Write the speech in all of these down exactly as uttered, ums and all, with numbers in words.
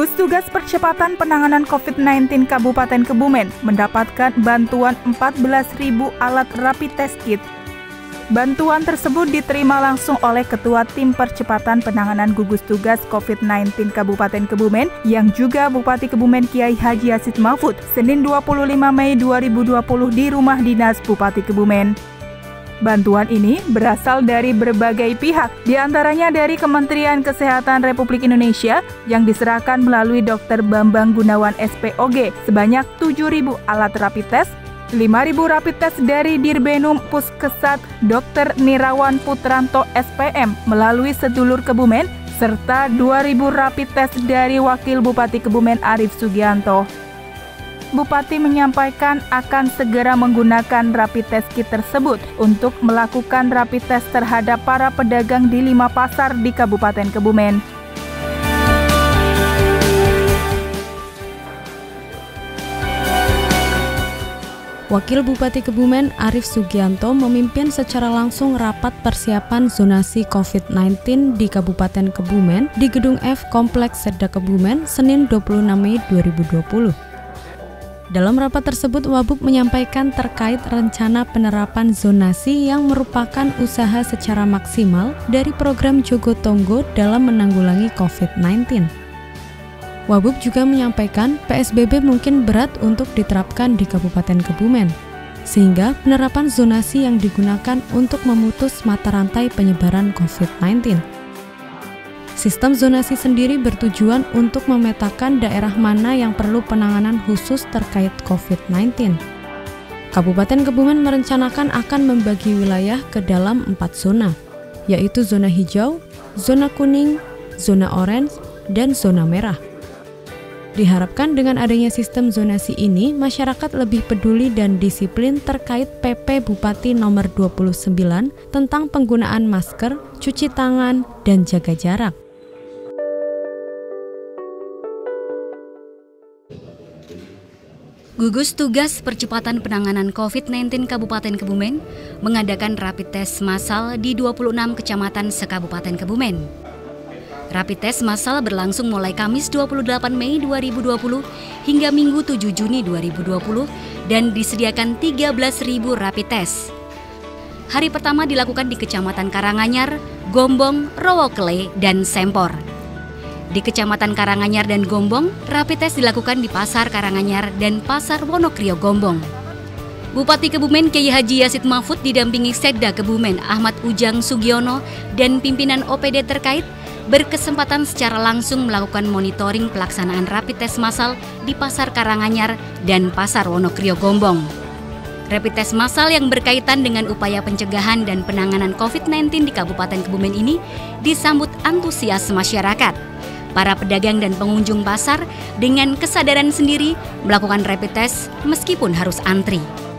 Gugus Tugas Percepatan Penanganan covid sembilan belas Kabupaten Kebumen mendapatkan bantuan empat belas ribu alat rapid test kit. Bantuan tersebut diterima langsung oleh Ketua Tim Percepatan Penanganan Gugus Tugas covid sembilan belas Kabupaten Kebumen yang juga Bupati Kebumen Kiai Haji Yassid Mahfud Senin dua puluh lima Mei dua ribu dua puluh di Rumah Dinas Bupati Kebumen. Bantuan ini berasal dari berbagai pihak, diantaranya dari Kementerian Kesehatan Republik Indonesia yang diserahkan melalui Dokter Bambang Gunawan S P O G sebanyak tujuh ribu alat rapid test, lima ribu rapid test dari Dirbenum Puskesat Dokter Nirawan Putranto S P M melalui sedulur Kebumen, serta dua ribu rapid test dari Wakil Bupati Kebumen Arief Sugianto. Bupati menyampaikan akan segera menggunakan rapid test kit tersebut untuk melakukan rapid test terhadap para pedagang di lima pasar di Kabupaten Kebumen. Wakil Bupati Kebumen Arief Sugianto memimpin secara langsung rapat persiapan zonasi covid sembilan belas di Kabupaten Kebumen di Gedung F Kompleks Seda Kebumen Senin dua puluh enam Mei dua ribu dua puluh. Dalam rapat tersebut, Wabub menyampaikan terkait rencana penerapan zonasi yang merupakan usaha secara maksimal dari program Jogotongo dalam menanggulangi covid sembilan belas. Wabub juga menyampaikan P S B B mungkin berat untuk diterapkan di Kabupaten Kebumen, sehingga penerapan zonasi yang digunakan untuk memutus mata rantai penyebaran covid sembilan belas. Sistem zonasi sendiri bertujuan untuk memetakan daerah mana yang perlu penanganan khusus terkait covid sembilan belas. Kabupaten Kebumen merencanakan akan membagi wilayah ke dalam empat zona, yaitu zona hijau, zona kuning, zona orange, dan zona merah. Diharapkan dengan adanya sistem zonasi ini, masyarakat lebih peduli dan disiplin terkait P P Bupati nomor dua puluh sembilan tentang penggunaan masker, cuci tangan, dan jaga jarak. Gugus Tugas Percepatan Penanganan covid sembilan belas Kabupaten Kebumen mengadakan rapid test massal di dua puluh enam kecamatan se-Kabupaten Kebumen. Rapid test massal berlangsung mulai Kamis dua puluh delapan Mei dua ribu dua puluh hingga Minggu tujuh Juni dua ribu dua puluh dan disediakan tiga belas ribu rapid test. Hari pertama dilakukan di Kecamatan Karanganyar, Gombong, Rowokele, dan Sempor. Di Kecamatan Karanganyar dan Gombong, rapid test dilakukan di Pasar Karanganyar dan Pasar Wonokrio Gombong. Bupati Kebumen Kiai Haji Yassid Mahfud didampingi Sekda Kebumen Ahmad Ujang Sugiono dan pimpinan O P D terkait berkesempatan secara langsung melakukan monitoring pelaksanaan rapid test massal di Pasar Karanganyar dan Pasar Wonokrio Gombong. Rapid test massal yang berkaitan dengan upaya pencegahan dan penanganan covid sembilan belas di Kabupaten Kebumen ini disambut antusias masyarakat. Para pedagang dan pengunjung pasar dengan kesadaran sendiri melakukan rapid test meskipun harus antri.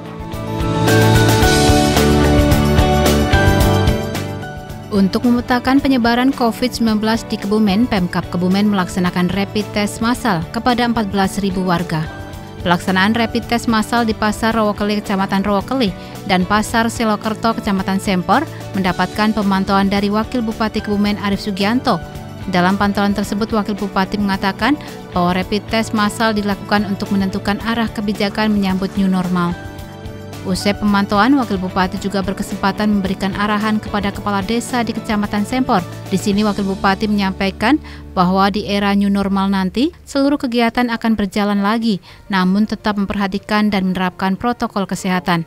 Untuk memetakan penyebaran covid sembilan belas di Kebumen, Pemkab Kebumen melaksanakan rapid test massal kepada empat belas ribu warga. Pelaksanaan rapid test massal di Pasar Rowokele, Kecamatan Rowokele, dan Pasar Selokerto, Kecamatan Sempor, mendapatkan pemantauan dari Wakil Bupati Kebumen Arief Sugianto. Dalam pantauan tersebut, Wakil Bupati mengatakan bahwa rapid test massal dilakukan untuk menentukan arah kebijakan menyambut new normal. Usai pemantauan, Wakil Bupati juga berkesempatan memberikan arahan kepada Kepala Desa di Kecamatan Sempor. Di sini Wakil Bupati menyampaikan bahwa di era new normal nanti, seluruh kegiatan akan berjalan lagi, namun tetap memperhatikan dan menerapkan protokol kesehatan.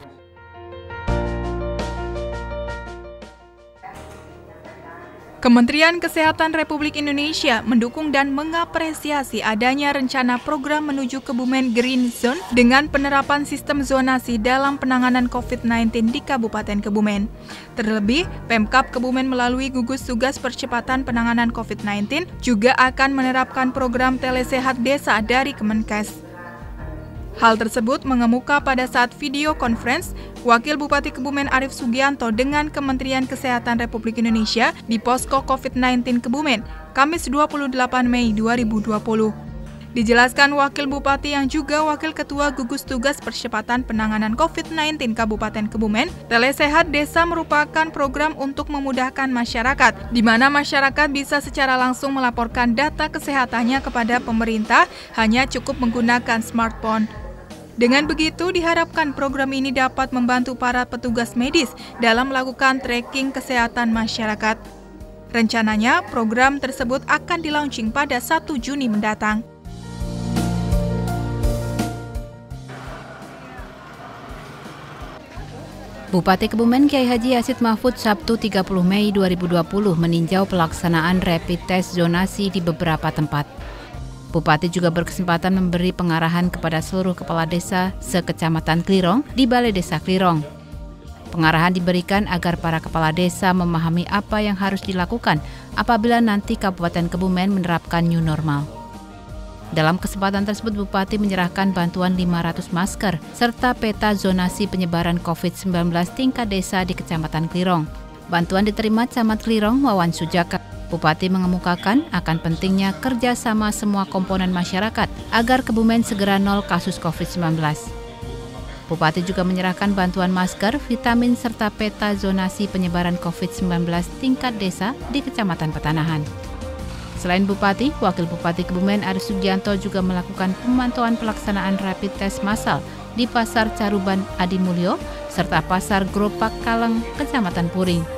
Kementerian Kesehatan Republik Indonesia mendukung dan mengapresiasi adanya rencana program menuju Kebumen Green Zone dengan penerapan sistem zonasi dalam penanganan covid sembilan belas di Kabupaten Kebumen. Terlebih, Pemkab Kebumen melalui Gugus Tugas Percepatan Penanganan covid sembilan belas juga akan menerapkan program Telesehat Desa dari Kemenkes. Hal tersebut mengemuka pada saat video conference Wakil Bupati Kebumen Arief Sugianto dengan Kementerian Kesehatan Republik Indonesia di Posko covid sembilan belas Kebumen, Kamis dua puluh delapan Mei dua ribu dua puluh. Dijelaskan Wakil Bupati yang juga Wakil Ketua Gugus Tugas Percepatan Penanganan covid sembilan belas Kabupaten Kebumen, Telesehat Desa merupakan program untuk memudahkan masyarakat, di mana masyarakat bisa secara langsung melaporkan data kesehatannya kepada pemerintah, hanya cukup menggunakan smartphone. Dengan begitu, diharapkan program ini dapat membantu para petugas medis dalam melakukan tracking kesehatan masyarakat. Rencananya, program tersebut akan di-launching pada satu Juni mendatang. Bupati Kebumen Kiai Haji Yasid Mahfud Sabtu tiga puluh Mei dua ribu dua puluh meninjau pelaksanaan rapid test zonasi di beberapa tempat. Bupati juga berkesempatan memberi pengarahan kepada seluruh kepala desa sekecamatan Klirong di Balai Desa Klirong. Pengarahan diberikan agar para kepala desa memahami apa yang harus dilakukan apabila nanti Kabupaten Kebumen menerapkan new normal. Dalam kesempatan tersebut, Bupati menyerahkan bantuan lima ratus masker serta peta zonasi penyebaran covid sembilan belas tingkat desa di Kecamatan Klirong. Bantuan diterima Camat Klirong Wawan Sujaka. Bupati mengemukakan akan pentingnya kerjasama semua komponen masyarakat agar Kebumen segera nol kasus covid sembilan belas. Bupati juga menyerahkan bantuan masker, vitamin, serta peta zonasi penyebaran covid sembilan belas tingkat desa di Kecamatan Petanahan. Selain Bupati, Wakil Bupati Kebumen Aris Sugianto juga melakukan pemantauan pelaksanaan rapid test massal di Pasar Caruban Adi Mulyo serta Pasar Gropak Kaleng, Kecamatan Puring.